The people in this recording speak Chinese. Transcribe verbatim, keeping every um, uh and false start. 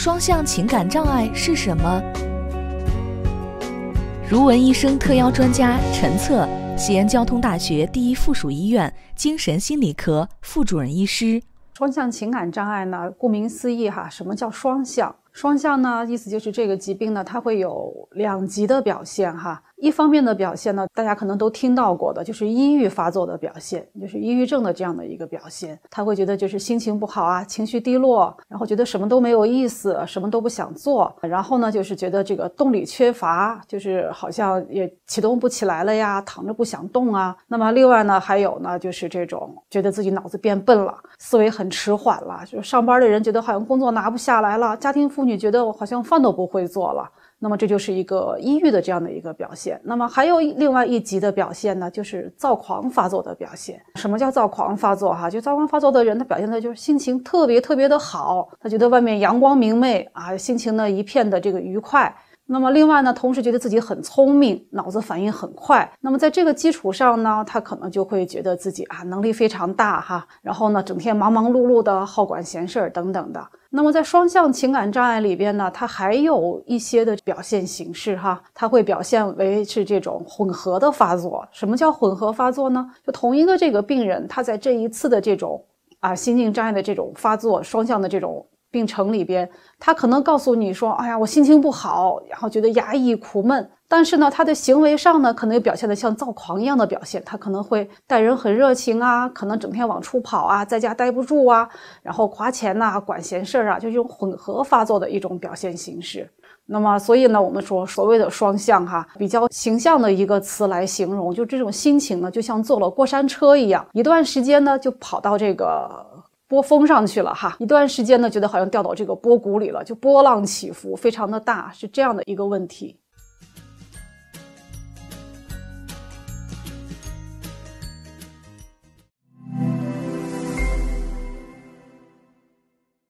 双向情感障碍是什么？如文医生特邀专家陈策，西安交通大学第一附属医院精神心理科副主任医师。 双向情感障碍呢，顾名思义哈，什么叫双向？双向呢，意思就是这个疾病呢，它会有两极的表现哈。一方面的表现呢，大家可能都听到过的，就是抑郁发作的表现，就是抑郁症的这样的一个表现。他会觉得就是心情不好啊，情绪低落，然后觉得什么都没有意思，什么都不想做，然后呢，就是觉得这个动力缺乏，就是好像也启动不起来了呀，躺着不想动啊。那么另外呢，还有呢，就是这种觉得自己脑子变笨了，思维很迟缓了，就是上班的人觉得好像工作拿不下来了，家庭妇女觉得我好像饭都不会做了。那么这就是一个抑郁的这样的一个表现。那么还有另外一级的表现呢，就是躁狂发作的表现。什么叫躁狂发作哈？就躁狂发作的人，他表现的就是心情特别特别的好，他觉得外面阳光明媚啊，心情呢一片的这个愉快。那么另外呢，同时觉得自己很聪明，脑子反应很快。那么在这个基础上呢，他可能就会觉得自己啊能力非常大哈，然后呢整天忙忙碌碌的，好管闲事等等的。那么在双向情感障碍里边呢，它还有一些的表现形式哈，它会表现为是这种混合的发作。什么叫混合发作呢？就同一个这个病人，他在这一次的这种啊心境障碍的这种发作，双向的这种病程里边，他可能告诉你说，哎呀，我心情不好，然后觉得压抑苦闷。但是呢，他的行为上呢，可能表现得像躁狂一样的表现，他可能会待人很热情啊，可能整天往出跑啊，在家待不住啊，然后花钱呐、啊，管闲事啊，就这种混合发作的一种表现形式。那么所以呢，我们说所谓的双向哈，比较形象的一个词来形容，就这种心情呢，就像坐了过山车一样，一段时间呢就跑到这个波峰上去了哈，一段时间呢觉得好像掉到这个波谷里了，就波浪起伏非常的大，是这样的一个问题。